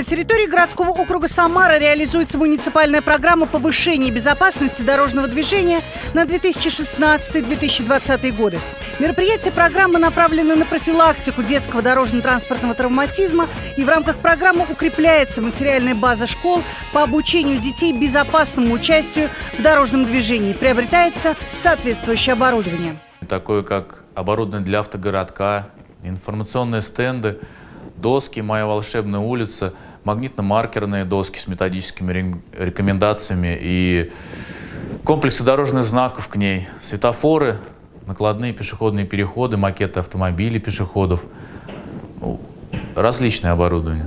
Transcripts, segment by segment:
На территории городского округа Самара реализуется муниципальная программа повышения безопасности дорожного движения на 2016-2020 годы. Мероприятия программы направлены на профилактику детского дорожно-транспортного травматизма, и в рамках программы укрепляется материальная база школ по обучению детей безопасному участию в дорожном движении. Приобретается соответствующее оборудование. Такое как оборудование для автогородка, информационные стенды, доски «Моя волшебная улица», магнитно-маркерные доски с методическими рекомендациями и комплексы дорожных знаков к ней, светофоры, накладные пешеходные переходы, макеты автомобилей, пешеходов, различное оборудование.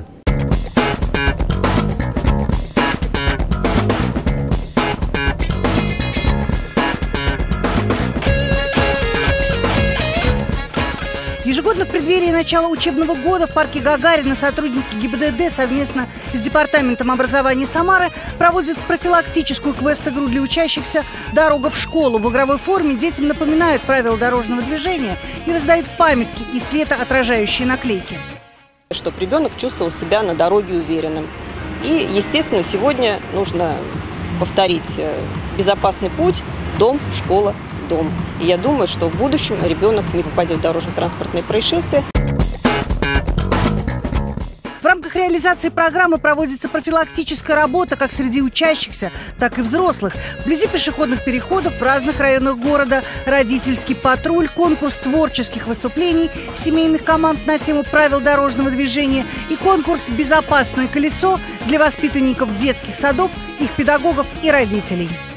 Ежегодно в преддверии начала учебного года в парке Гагарина сотрудники ГИБДД совместно с Департаментом образования Самары проводят профилактическую квест-игру для учащихся «Дорога в школу». В игровой форме детям напоминают правила дорожного движения и раздают памятки и светоотражающие наклейки. Чтобы ребенок чувствовал себя на дороге уверенным. И, естественно, сегодня нужно повторить безопасный путь – дом, школа, дом. И я думаю, что в будущем ребенок не попадет в дорожно-транспортные происшествия. В рамках реализации программы проводится профилактическая работа как среди учащихся, так и взрослых. Вблизи пешеходных переходов в разных районах города родительский патруль, конкурс творческих выступлений семейных команд на тему правил дорожного движения и конкурс «Безопасное колесо» для воспитанников детских садов, их педагогов и родителей.